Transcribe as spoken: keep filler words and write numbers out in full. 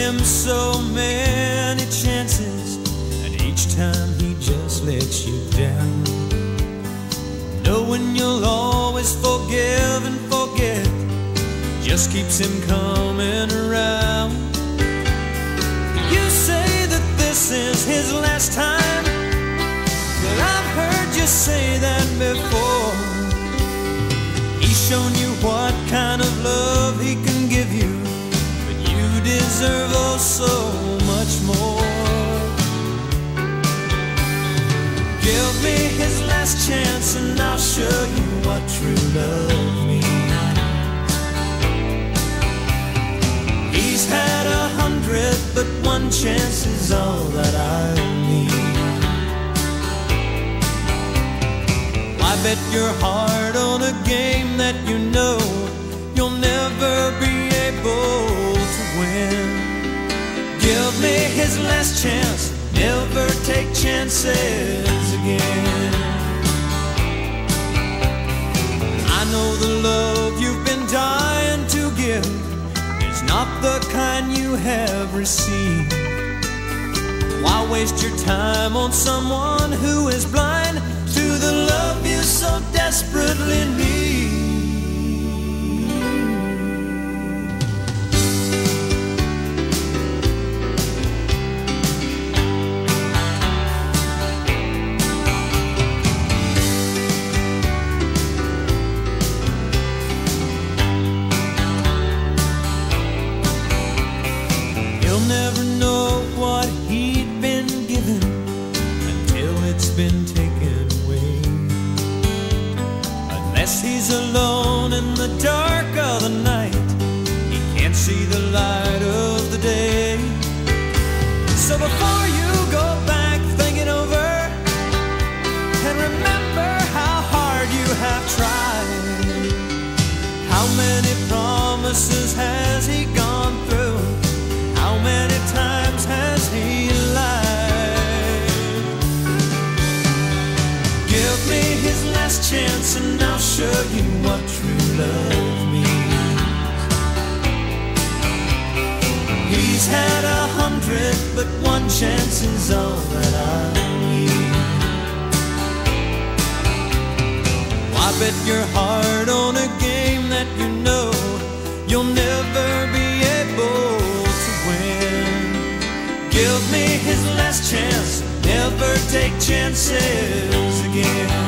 him so many chances, and each time he just lets you down. Knowing you'll always forgive and forget just keeps him coming around. You say that this is his last time, but I've heard you say that before. He's shown you what kind of love he can give you, but you deserve oh so much more. Give me his last chance and I'll show you what true love means. He's had a hundred, but one chance is all that I need. I bet your heart on a game that you know you'll never be able to win. Give me his last chance, never take chances again. I know the love you've been dying to give is not the kind you have received. Why waste your time on someone who is blind to the love you so desperately need? He'll never know what he'd been given until it's been taken away. Unless he's alone in the dark of the night, he can't see the light of the day. So before you go back, think it over and remember how hard you have tried. How many promises has he gone through? How many times has he lied? Give me his last chance and I'll show you what true love means. He's had a hundred, but one chance is all that I need. Why bet your heart on a game that you know you'll never be able to win? Give me his last chance, never take chances again.